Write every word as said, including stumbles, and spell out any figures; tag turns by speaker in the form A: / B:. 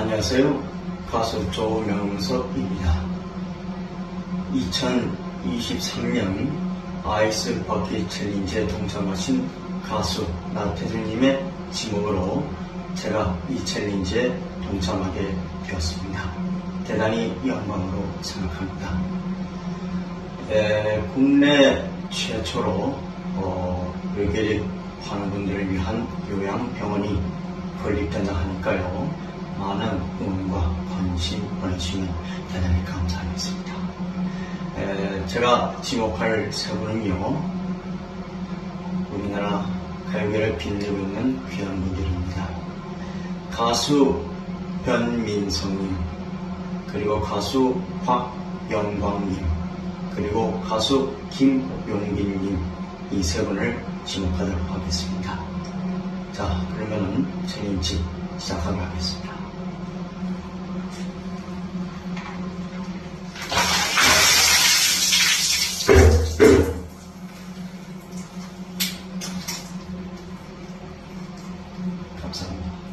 A: 안녕하세요. 가수 조명석입니다. 이천이십삼 년 아이스 버킷 챌린지에 동참하신 가수 나태주님의 지목으로 제가 이 챌린지에 동참하게 되었습니다. 대단히 영광으로 생각합니다. 에, 국내 최초로 어, 뇌결핵 환우분들을 위한 요양병원이 건립된다 하니까요. 많은 응원과 관심 보내주시면 대단히 감사하겠습니다. 에, 제가 지목할 세 분은요, 우리나라 가요계를 빛내고 있는 귀한 분들입니다. 가수 변민성님, 그리고 가수 박영광님, 그리고 가수 김용빈님, 이 세 분을 지목하도록 하겠습니다. 자, 그러면은 챌린지 시작하도록 하겠습니다. 감사합니다.